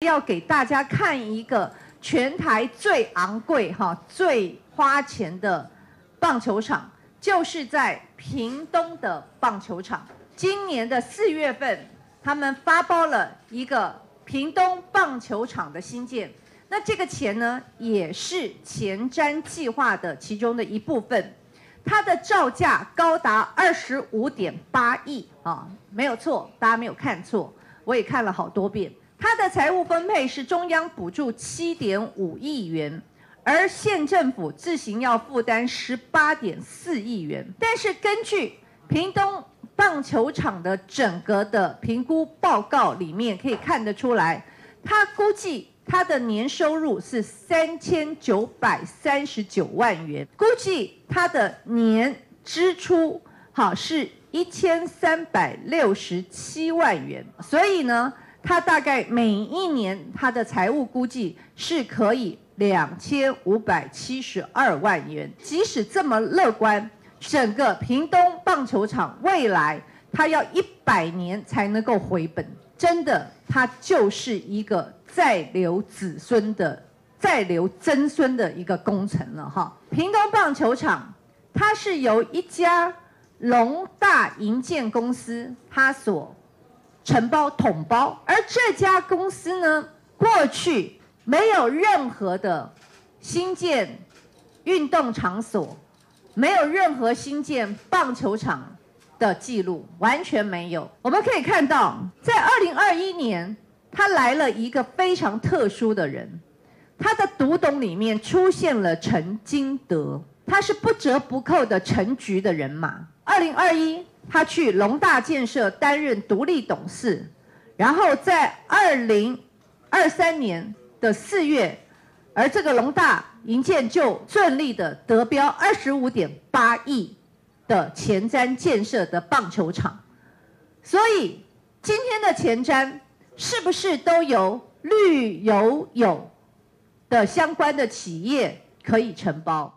要给大家看一个全台最昂贵、最花钱的棒球场，就是在屏东的棒球场。今年的4月份，他们发包了一个屏东棒球场的新建。那这个钱呢，也是前瞻计划的其中的一部分。它的造价高达25.8亿啊，没有错，大家没有看错，我也看了好多遍。它的财务分配是中央补助7.5亿元，而县政府自行要负担18.4亿元。但是根据屏东棒球场的整个的评估报告里面可以看得出来，他估计他的年收入是3939万元，估计他的年支出是1367万元，所以呢，他大概每一年他的财务估计是可以2572万元。即使这么乐观，整个屏东棒球场未来他要100年才能够回本，真的，它就是一个再留子孙的、再留曾孙的一个工程了哈。屏东棒球场，它是由一家龙大营建公司它所承包统包，而这家公司呢，过去没有任何的新建运动场所，没有任何新建棒球场的记录，完全没有。我们可以看到，在2021年，他来了一个非常特殊的人，他的独董里面出现了陈金德，他是不折不扣的陈局的人马。2021，他去龙大建设担任独立董事，然后在2023年的4月，而这个龙大营建就顺利的得标25.8亿。的前瞻建设的棒球场，所以今天的前瞻是不是都由绿油油的相关的企业可以承包？